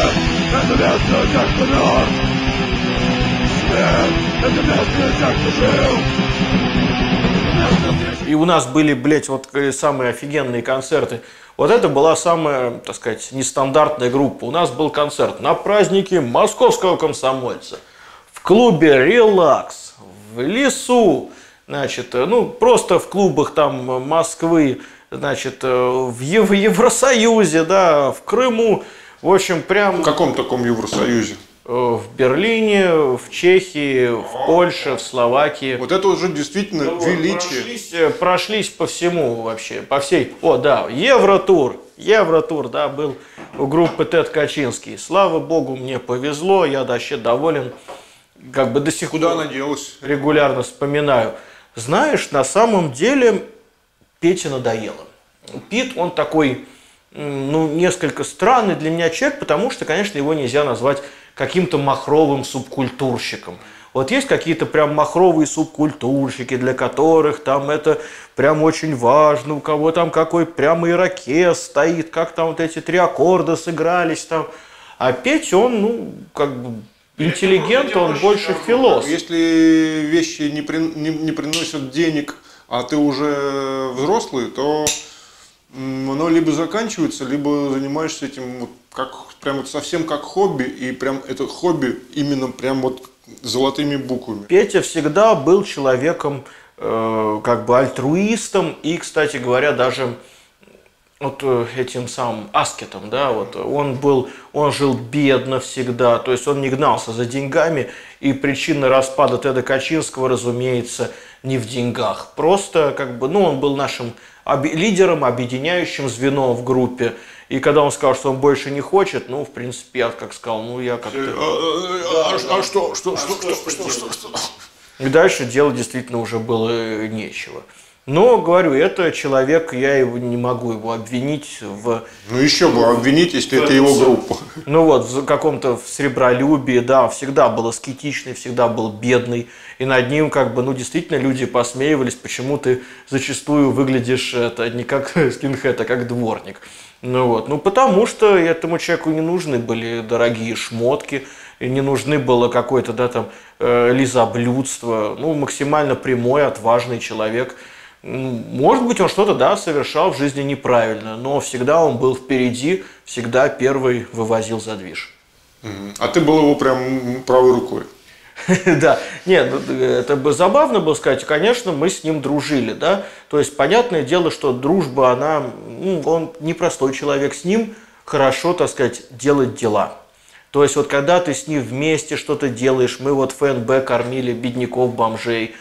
И у нас были, блядь, вот самые офигенные концерты. Вот это была самая, так сказать, нестандартная группа. У нас был концерт на празднике московского комсомольца, в клубе «Релакс», в лесу, значит, ну, просто в клубах там Москвы, значит, в Евросоюзе, да, в Крыму, в общем, прям... В каком таком Евросоюзе? В Берлине, в Чехии, в Польше, в Словакии. Вот это уже действительно величие. Прошлись по всему вообще, по всей... О, да, Евротур, да, был у группы Тед Качинский. Слава богу, мне повезло, я вообще доволен. Как бы до сих пор... Куда она делась? Регулярно вспоминаю. Знаешь, на самом деле Пете надоело. Пит, он такой, ну, несколько странный для меня человек, потому что, конечно, его нельзя назвать каким-то махровым субкультурщиком. Вот есть какие-то прям махровые субкультурщики, для которых там это прям очень важно, у кого там какой прямо ирокез стоит, как там вот эти 3 аккорда сыгрались там. А Петя, он, ну, как бы интеллигент, он больше философ. Если вещи не приносят денег, а ты уже взрослый, то оно либо заканчивается, либо занимаешься этим вот как прям вот совсем как хобби, и прям это хобби именно прям вот золотыми буквами. Петя всегда был человеком как бы альтруистом и, кстати говоря, даже вот этим самым аскетом, да, вот он жил бедно всегда, то есть он не гнался за деньгами, и причина распада Теда Качинского, разумеется, не в деньгах, просто как бы, ну, он был нашим лидером, объединяющим звеном в группе. И когда он сказал, что он больше не хочет, ну, в принципе, я как сказал, ну, я как-то... Что? И дальше делать действительно уже было нечего. Но, говорю, это человек, я его не могу его обвинить в... Ну, еще бы обвинить, если это его группа. Ну, вот, в каком-то сребролюбии, да, всегда был аскетичный, всегда был бедный. И над ним, как бы, ну, действительно, люди посмеивались, почему ты зачастую выглядишь это не как скинхед, а как дворник. Ну, вот, ну, потому что этому человеку не нужны были дорогие шмотки, и не нужны было какое-то, да, там, лизоблюдство. Ну, максимально прямой, отважный человек. Может быть, он что-то, да, совершал в жизни неправильно, но всегда он был впереди, всегда первый вывозил за движ. А ты был его прям правой рукой? Да, нет, это бы забавно было сказать, конечно, мы с ним дружили, да, то есть понятное дело, что дружба, она, ну, он непростой человек, с ним хорошо, так сказать, делать дела. То есть вот когда ты с ним вместе что-то делаешь, мы вот ФНБ кормили бедняков, бомжей,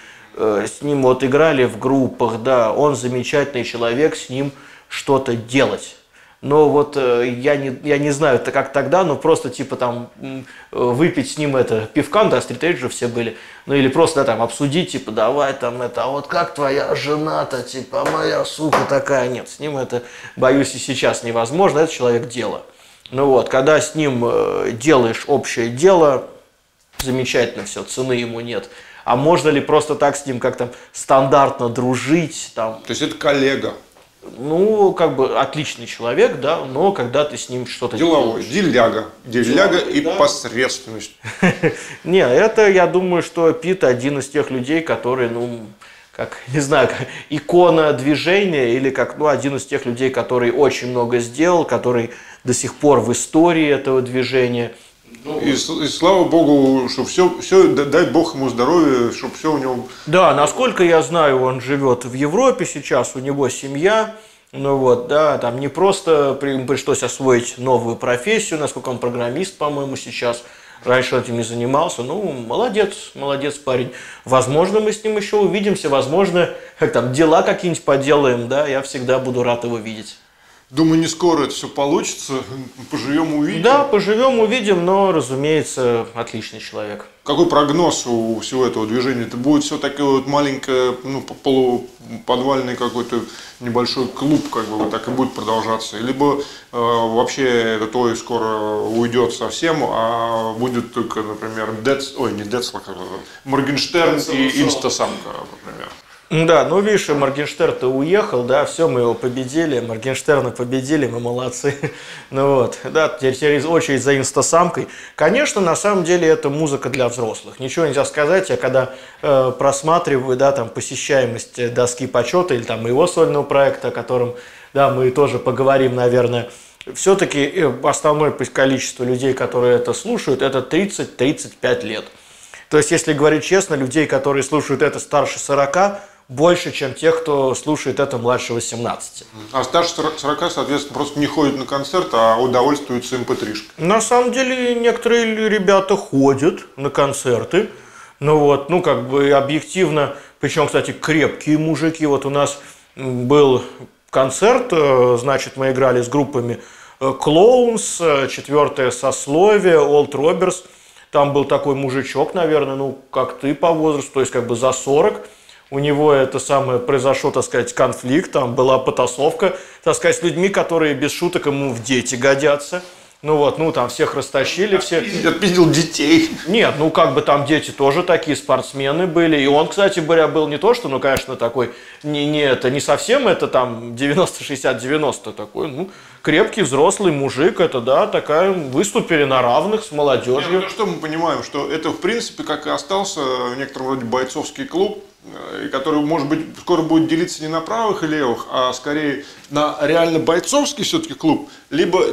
с ним вот играли в группах, да, он замечательный человек, с ним что-то делать. Но вот я не знаю, это как тогда, но просто типа там выпить с ним это пивка, да, стрит-эйджи все были, ну или просто, да, там обсудить, типа, давай там это, а вот как твоя жена-то, типа, а моя сука такая, нет, с ним это, боюсь, и сейчас невозможно, это человек дела. Ну вот, когда с ним делаешь общее дело, замечательно все, цены ему нет. А можно ли просто так с ним как-то стандартно дружить? Там? То есть это коллега? Ну, как бы отличный человек, да, но когда ты с ним что-то деловой, делаешь. Деляга и да. Посредственность. Не, это, я думаю, что Пит один из тех людей, которые, ну, как, не знаю, как икона движения, или как, ну, один из тех людей, который очень много сделал, который до сих пор в истории этого движения. И слава богу, что все, дай бог ему здоровья, чтобы все у него... Да, насколько я знаю, он живет в Европе сейчас, у него семья, ну вот, да, там не просто пришлось освоить новую профессию, насколько он программист, по-моему, сейчас, раньше он этим не занимался, ну, молодец парень. Возможно, мы с ним еще увидимся, возможно, как там, дела какие-нибудь поделаем, да, я всегда буду рад его видеть. Думаю, не скоро это все получится. Поживем, увидим. Да, поживем, увидим, но, разумеется, отличный человек. Какой прогноз у всего этого движения? Это будет все такое вот маленькое, ну, полуподвальный какой-то небольшой клуб, как бы вот так и будет продолжаться? Либо вообще это то и скоро уйдет совсем, а будет только, например, Моргенштерн и Инстасамка, например. Да, ну видишь, Моргенштерн-то уехал, да, все, мы его победили, Моргенштерна победили, мы молодцы. Ну вот, да, теперь очередь за инстасамкой. Конечно, на самом деле это музыка для взрослых, ничего нельзя сказать. Я когда просматриваю, да, там, посещаемость доски почета или там моего сольного проекта, о котором, да, мы тоже поговорим, наверное, все-таки основное количество людей, которые это слушают, это 30-35 лет. То есть, если говорить честно, людей, которые слушают это старше 40, больше, чем тех, кто слушает это младше 18. А старше 40, соответственно, просто не ходят на концерт, а удовольствуются MP3-шкой. На самом деле, некоторые ребята ходят на концерты. Ну вот, ну как бы объективно, причем, кстати, крепкие мужики. Вот у нас был концерт, значит, мы играли с группами Клоунс, Четвертое сословие, Олд Роберс. Там был такой мужичок, наверное, ну, как ты по возрасту, то есть как бы за 40. У него это самое произошел, так сказать, конфликт, там была потасовка, так сказать, с людьми, которые без шуток ему в дети годятся. Ну вот, ну там всех растащили, все. Отпиздил детей. Нет, ну как бы там дети тоже такие спортсмены были. И он, кстати говоря, был не то, что, ну, конечно, такой, не совсем это там 90-60-90 такой, ну, крепкий взрослый мужик, это да, такая, выступили на равных с молодежью. Нет, ну что мы понимаем, что это, в принципе, как и остался в некотором роде бойцовский клуб, который, может быть, скоро будет делиться не на правых и левых, а скорее на реально бойцовский все-таки клуб, либо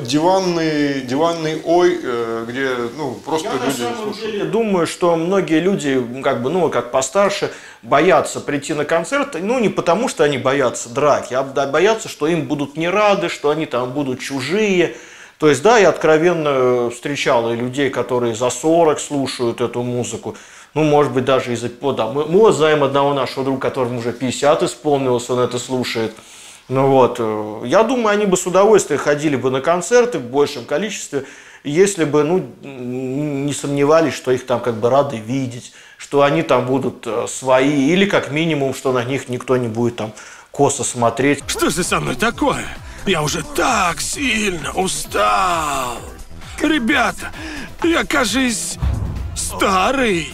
диванный ой, где, ну, просто люди слушают. Я на самом деле думаю, что многие люди, как бы, ну, как постарше, боятся прийти на концерт, ну, не потому, что они боятся драки, а боятся, что им будут не рады, что они там будут чужие. То есть, да, я откровенно встречал и людей, которые за 40 слушают эту музыку. Ну, может быть, даже из-за... Да, мы знаем одного нашего друга, которому уже 50 исполнилось, он это слушает. Ну вот, я думаю, они бы с удовольствием ходили бы на концерты в большем количестве, если бы, ну, не сомневались, что их там как бы рады видеть, что они там будут свои, или как минимум, что на них никто не будет там косо смотреть. Что же со мной такое? Я уже так сильно устал. Ребята, я, кажись, старый.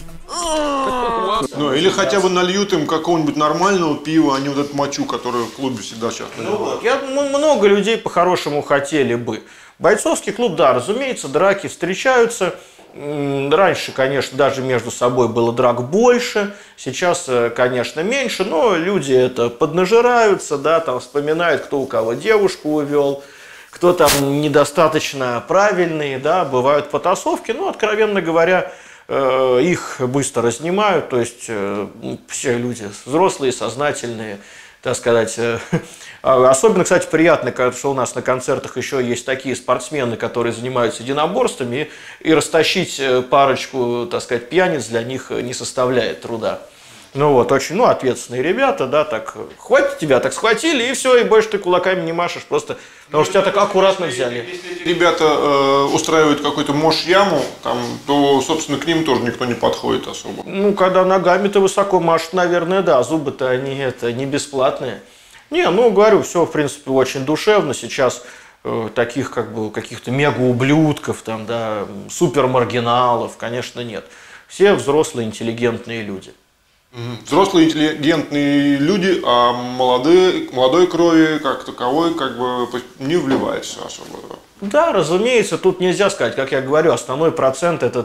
Ну, или хотя бы нальют им какого-нибудь нормального пива, а не вот эту мочу, которую в клубе всегда сейчас наливают. Много людей по-хорошему хотели бы. Бойцовский клуб, да, разумеется, драки встречаются. Раньше, конечно, даже между собой было драк больше, сейчас, конечно, меньше, но люди это поднажираются, да, там вспоминают, кто у кого девушку увел, кто там недостаточно правильный, да, бывают потасовки, но, откровенно говоря, их быстро разнимают, то есть все люди взрослые, сознательные, так сказать. Особенно, кстати, приятно, что у нас на концертах еще есть такие спортсмены, которые занимаются единоборствами, и растащить парочку, так сказать, пьяниц для них не составляет труда. Ну вот, очень, ну, ответственные ребята, да, так, хватит тебя, так схватили, и все, и больше ты кулаками не машешь, просто потому что тебя так аккуратно взяли. Если ребята устраивают какую-то мош-яму, там, то, собственно, к ним тоже никто не подходит особо. Ну, когда ногами-то высоко машут, наверное, да, зубы-то они не бесплатные. Не, ну, говорю, все, в принципе, очень душевно, сейчас таких, как бы, каких-то мега-ублюдков, там, да, супер-маргиналов, конечно, нет. Все взрослые, интеллигентные люди. Взрослые интеллигентные люди, а молодой крови как таковой как бы не вливается особо. Да, разумеется, тут нельзя сказать, как я говорю, основной процент это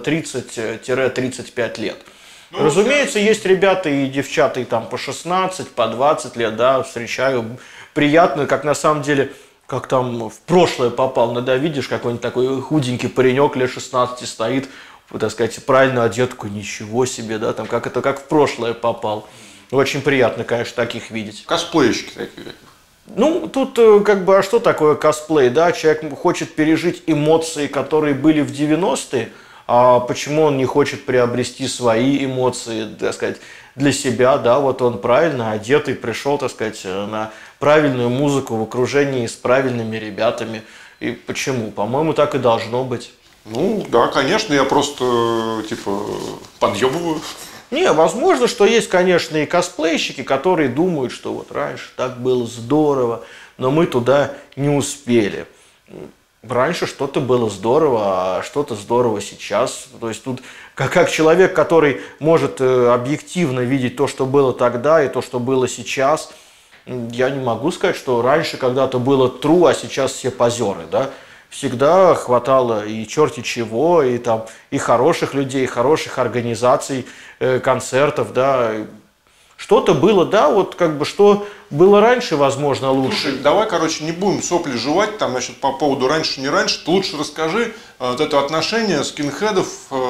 30-35 лет. Ну, разумеется, есть ребята и девчата и там по 16, по 20 лет, да, встречаю. Приятно, как на самом деле, как там в прошлое попал, иногда видишь, какой-нибудь такой худенький паренек лет 16 стоит, так сказать, правильно одет, такой, ничего себе, да, там, как в прошлое попал. Очень приятно, конечно, таких видеть. Косплейщики такие. Ну, тут как бы, а что такое косплей, да? Человек хочет пережить эмоции, которые были в 90-е, А почему он не хочет приобрести свои эмоции, так сказать, для себя, да, вот он правильно одетый, пришел, так сказать, на правильную музыку в окружении с правильными ребятами. И почему? По-моему, так и должно быть. Ну, да, конечно, я просто, типа, подъебываю. Не, возможно, что есть, конечно, и косплейщики, которые думают, что вот раньше так было здорово, но мы туда не успели. Раньше что-то было здорово, а что-то здорово сейчас. То есть тут как человек, который может объективно видеть то, что было тогда и то, что было сейчас, я не могу сказать, что раньше когда-то было true, а сейчас все позеры, да. Всегда хватало и черти чего, и там и хороших людей, и хороших организаций, концертов, да. Что-то было, да, вот как бы что было раньше, возможно, лучше. Слушай, давай, короче, не будем сопли жевать там, значит, по поводу раньше, не раньше. Ты лучше расскажи вот это отношение скинхедов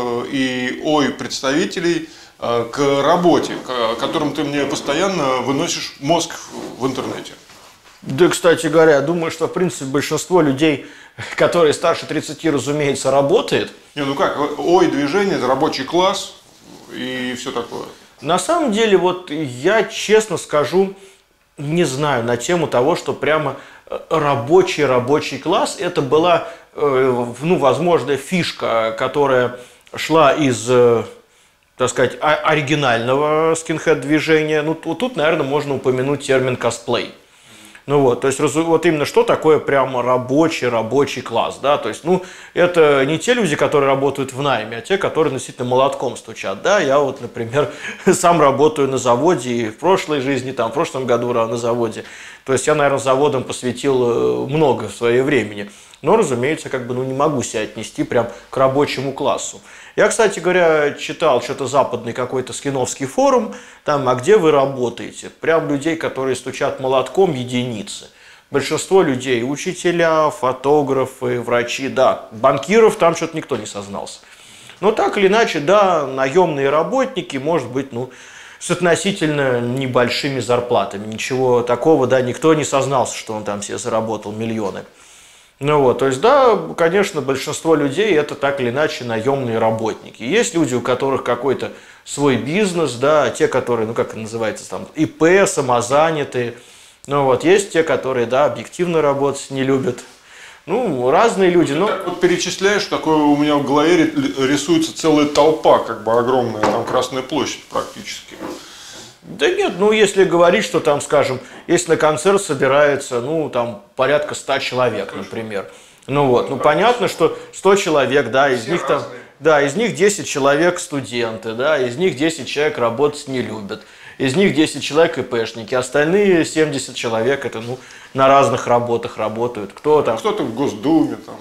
и представителей к работе, которым ты мне постоянно выносишь мозг в интернете. Да, кстати говоря, я думаю, что, в принципе, большинство людей, которые старше 30, разумеется, работает. Не, ну как, ой-движение, это рабочий класс и все такое. На самом деле, вот я честно скажу, не знаю на тему того, что прямо рабочий класс, это была, ну, возможно, фишка, которая шла из, так сказать, оригинального скинхед-движения. Ну, тут, наверное, можно упомянуть термин косплей. Ну вот, то есть вот именно что такое прямо рабочий класс, да, то есть, ну, это не те люди, которые работают в найме, а те, которые действительно молотком стучат, да, я вот, например, сам работаю на заводе и в прошлой жизни, там, в прошлом году на заводе, то есть я, наверное, заводам посвятил много своего времени, но, разумеется, как бы, ну, не могу себя отнести прям к рабочему классу. Я, кстати говоря, читал что-то западный какой-то скиновский форум, там, а где вы работаете? Прям людей, которые стучат молотком, единицы. Большинство людей, учителя, фотографы, врачи, да, банкиров там что-то никто не сознался. Но так или иначе, да, наемные работники, может быть, ну, с относительно небольшими зарплатами. Ничего такого, да, никто не сознался, что он там себе заработал миллионы. Ну вот, то есть, да, конечно, большинство людей это так или иначе наемные работники. Есть люди, у которых какой-то свой бизнес, да, те, которые, ну как это называется, там, ИП, самозанятые. Ну вот, есть те, которые, да, объективно работать не любят. Ну, разные люди. Ты так вот перечисляешь, такое у меня в голове рисуется целая толпа, как бы огромная, там Красная площадь практически. Да нет, ну если говорить, что там, скажем, если на концерт собирается, ну там порядка 100 человек, например. Ну вот, ну понятно, что 100 человек, да, из них там, да, из них 10 человек студенты, да, из них 10 человек работать не любят, из них 10 человек ИПшники, остальные 70 человек это, ну, на разных работах работают. Кто там? Кто-то в Госдуме там.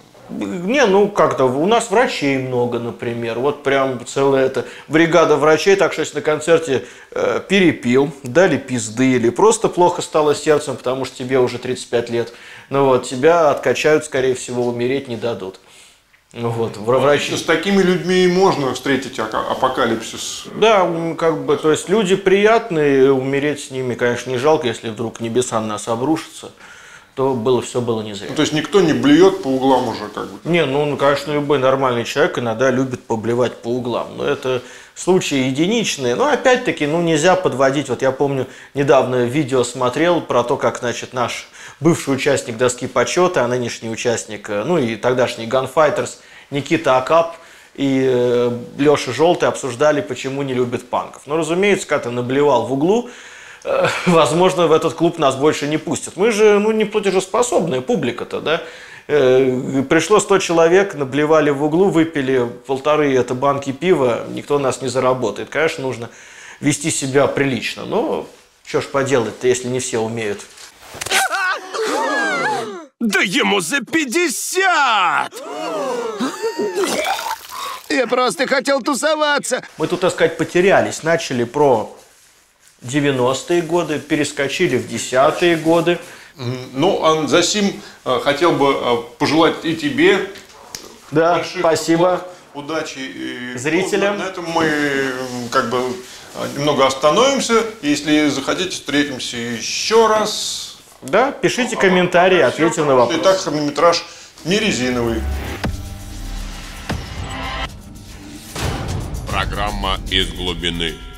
Не, ну как-то у нас врачей много, например, вот прям целая эта бригада врачей, так что если на концерте перепил, дали пизды или просто плохо стало сердцем, потому что тебе уже 35 лет, ну вот, тебя откачают, скорее всего, умереть не дадут. Ну вот, врачи. С такими людьми можно встретить апокалипсис. Да, как бы, то есть люди приятные, умереть с ними, конечно, не жалко, если вдруг небеса на нас обрушатся. То все было не зря. Ну, то есть никто не блюет по углам уже, как бы? Не, ну, конечно, любой нормальный человек иногда любит поблевать по углам. Но это случаи единичные. Но опять-таки, ну, нельзя подводить. Вот я помню, недавно видео смотрел про то, как, значит, наш бывший участник доски почета, а нынешний участник, ну и тогдашний Gunfighters Никита Акап и Леша Желтый обсуждали, почему не любят панков. Ну, разумеется, когда ты наблевал в углу, возможно, в этот клуб нас больше не пустят. Мы же, ну, не платежеспособная публика-то, да. Пришло 100 человек, наблевали в углу, выпили 1,5 банки пива, никто нас не заработает. Конечно, нужно вести себя прилично, но что ж поделать-то, если не все умеют. Да ему за 50! Я просто хотел тусоваться. Мы тут, так сказать, потерялись, начали про 90-е годы, перескочили в 10-е годы. Ну, а засим хотел бы пожелать и тебе. Да, спасибо. Удачи. И, зрителям. Ну, на этом мы как бы немного остановимся. Если захотите, встретимся еще раз. Да, пишите комментарии, ответим на вопрос. Итак, хронометраж не резиновый. Программа «Из глубины».